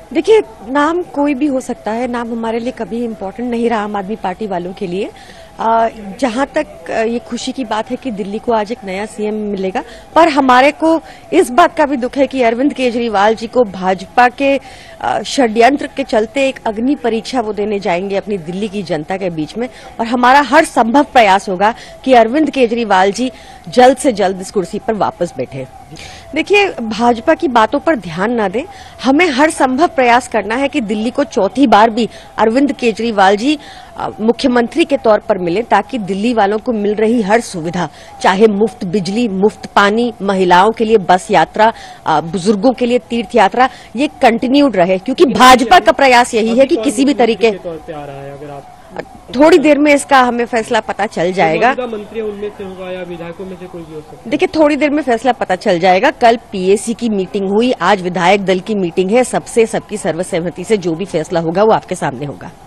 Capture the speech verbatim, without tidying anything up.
देखिए, नाम कोई भी हो सकता है, नाम हमारे लिए कभी इम्पोर्टेंट नहीं रहा आम आदमी पार्टी वालों के लिए। जहां तक ये खुशी की बात है कि दिल्ली को आज एक नया सीएम मिलेगा, पर हमारे को इस बात का भी दुख है कि अरविंद केजरीवाल जी को भाजपा के षड्यंत्र के चलते एक अग्नि परीक्षा वो देने जाएंगे अपनी दिल्ली की जनता के बीच में, और हमारा हर संभव प्रयास होगा कि अरविंद केजरीवाल जी जल्द से जल्द इस कुर्सी पर वापस बैठे। देखिए, भाजपा की बातों पर ध्यान न दें, हमें हर संभव प्रयास करना है कि दिल्ली को चौथी बार भी अरविंद केजरीवाल जी मुख्यमंत्री के तौर पर मिले, ताकि दिल्ली वालों को मिल रही हर सुविधा, चाहे मुफ्त बिजली, मुफ्त पानी, महिलाओं के लिए बस यात्रा, बुजुर्गों के लिए तीर्थ यात्रा, ये कंटिन्यूड रहे, क्योंकि भाजपा का प्रयास यही है कि किसी भी तरीके थोड़ी देर में इसका हमें फैसला पता चल जाएगा। मंत्री उनमें से होगा या विधायकों में से कोई भी हो सकता है। देखिए, थोड़ी देर में फैसला पता चल जाएगा। कल पीएसी की मीटिंग हुई, आज विधायक दल की मीटिंग है, सबसे सबकी सर्वसहमति से जो भी फैसला होगा वो आपके सामने होगा।